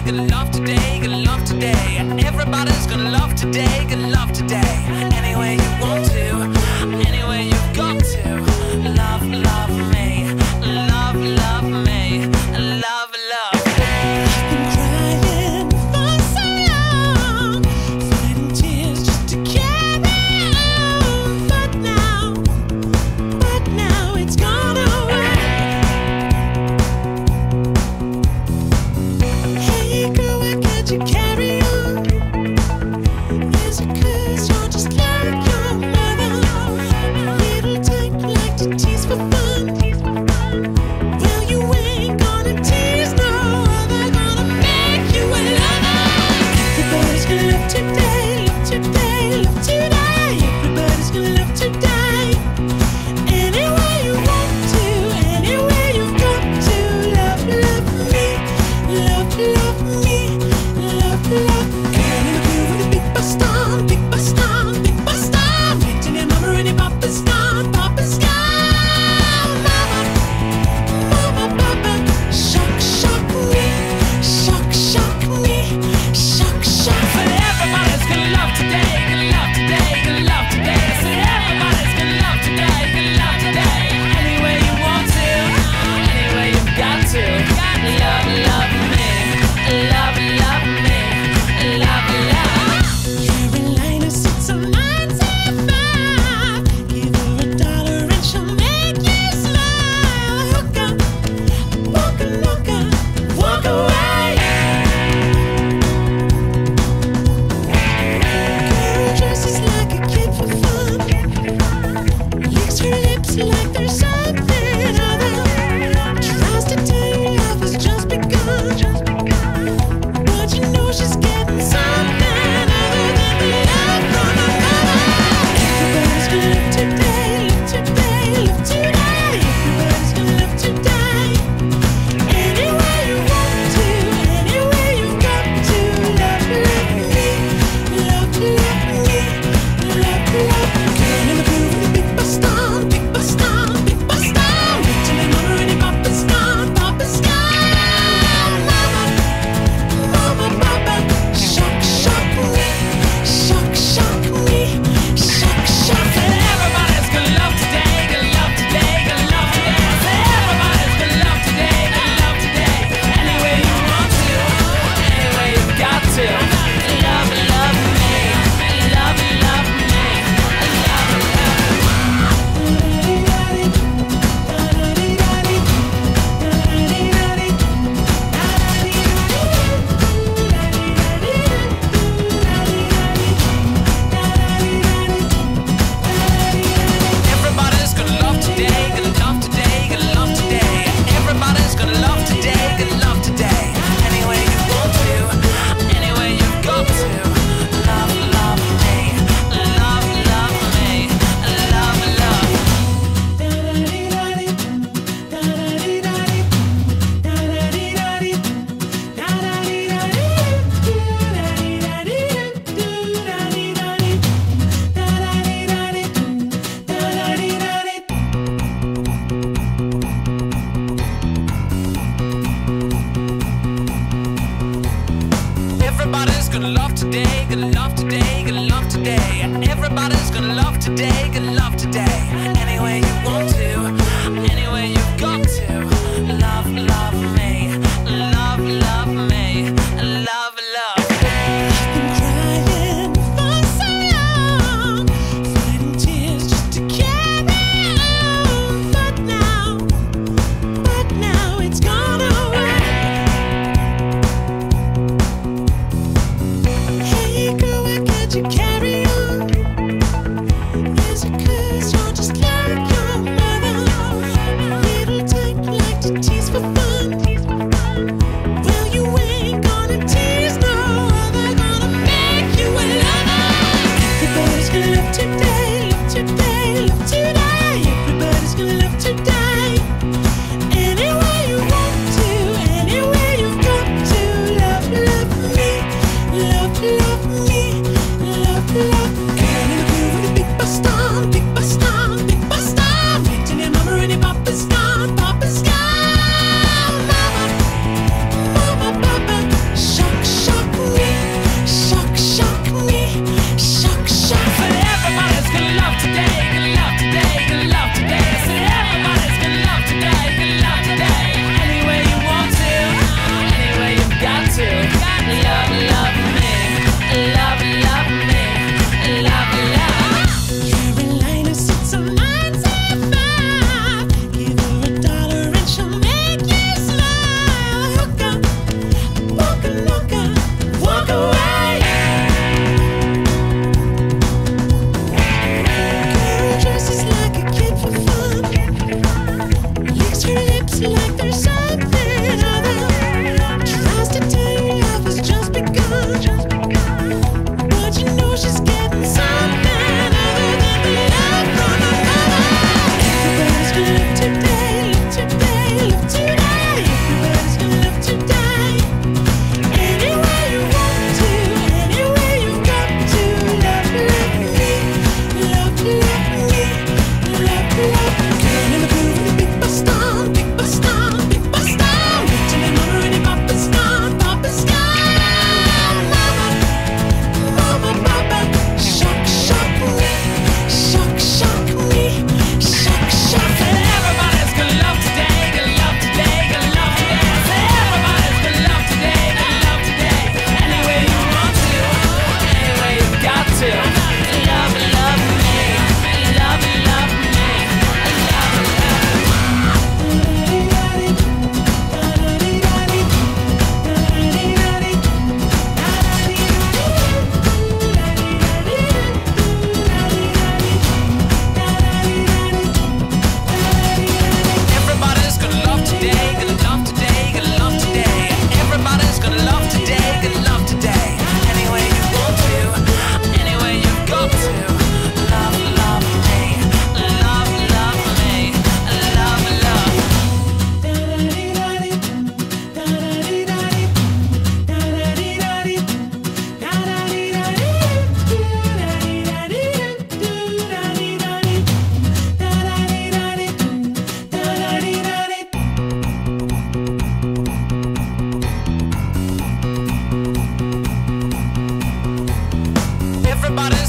gonna love today, gonna love today. Everybody's gonna love today, gonna love today. Any way you want to, any way you've got to. Love, love me, love, love me, love, love me. I've been crying for so long, fighting tears just to carry on. But now it's gone away. Hey girl, why can't you carry on? Is it 'cause you're just like your mother? Little type like to tease for fun. Well, you ain't gonna tease no other, gonna make you a lover. Everybody's gonna love today, love today, love today. Everybody's gonna love today. Any way you want to, any way you've got to. Love, love me, love, love me, love, love. Girl in the groove with a big bus down, big bus down, big bus down. Wait till your mama and your papa's gone, papa's gone. Mama, papa, shock, shock me, shock, shock me, shock, shock. I said everybody's gonna love today, gonna love today, gonna love today. I said everybody's gonna love today, gonna love today. Any way you want to, any way you've got to. Love, love me, love, love me, love, love. Carolina sits on 975. Give her $1 and she'll make you smile. Hook up, walk away. Girl dresses like a kid for fun. Licks her lips like there's something other. Tries to tell you love has just begun. But you know she's getting something other than the love from her mother. Everybody's gonna love today, love today, love today. Everybody's gonna love today. Any way you want to, any way you've got to. Love, love me, love, love me, love, love. Girl in the groove with a big bus down, big bus down, big bus down. Wait till your mama and your papa's gone, papa's gone. Mama, papa, shock, shock me, shock, shock me, shock, shock. Said everybody's gonna love today, gonna love today, gonna love today. Said everybody's gonna love today, gonna love today. Any way you want to, any way you've got to. Love, love me, love, love me, everybody's gonna love today, gonna love today, gonna love today. Everybody's gonna love today, gonna love today. Any way you want to, any way you've got to. Love, love me, love, love me, love, love. Everybody's gonna love today, gonna love today, gonna love today. Everybody's gonna love today, gonna love today. Any way you want to, any way you've got to. Love, love me, love, love me, love, love. I've been crying for so long, fighting tears just to carry on. But now it's gone away. Hey girl, why can't you carry on? Is it 'cause you're just like your mother?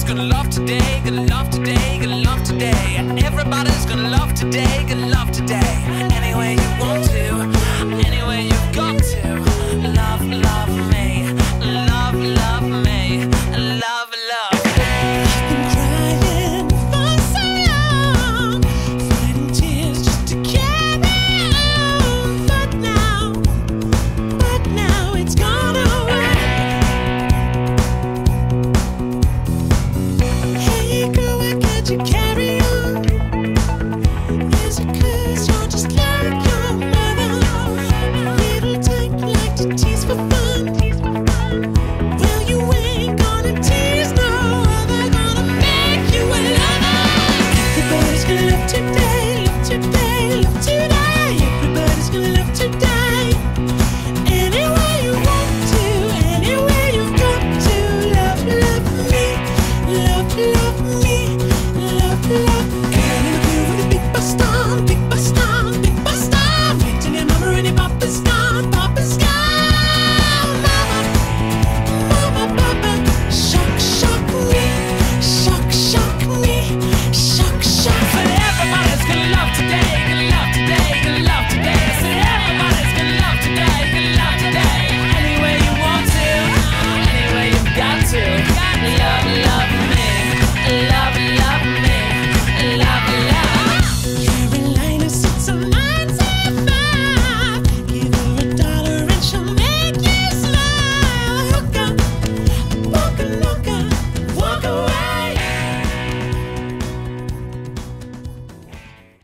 gonna love today, gonna love today, gonna love today. Everybody's gonna love today, gonna love today. Any way you want to.